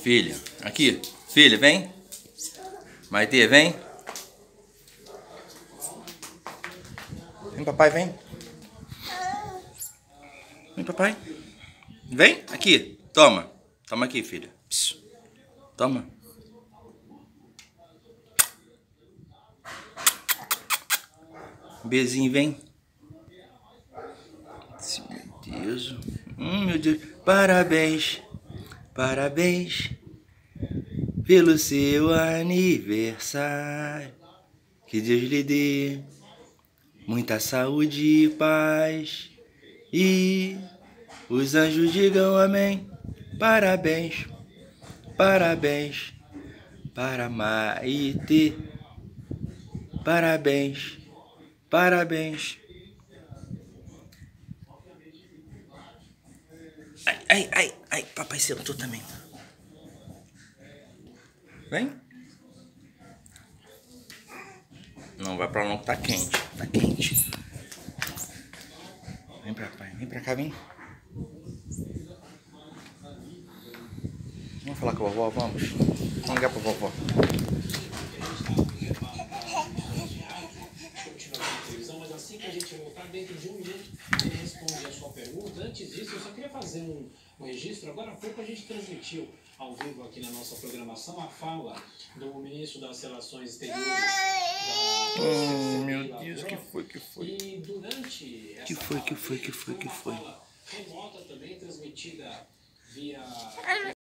Filha, aqui. Filha, vem. Maitê, vem. Vem, papai, vem. Vem, papai. Vem, aqui. Toma. Toma aqui, filha. Psiu. Toma. Beijinho, vem. Meu Deus. Meu Deus. Parabéns. Parabéns pelo seu aniversário. Que Deus lhe dê muita saúde e paz. E os anjos digam amém. Parabéns. Parabéns para Maitê. Parabéns. Parabéns. Ai, ai, ai, ai, papai sentou também. Vem. Não vai pra lá não que tá quente. Tá quente. Vem pra cá, vem pra cá, vem. Vamos falar com a vovó, vamos. Vamos ligar pra vovó. Mas assim que a gente voltar, dentro de um minuto, ele responde a sua pergunta. Antes disso, eu só queria fazer um registro. Agora há pouco a gente transmitiu ao vivo aqui na nossa programação a fala do ministro das Relações Exteriores. Meu Deus, que foi? E durante essa Que foi? fala remota também transmitida via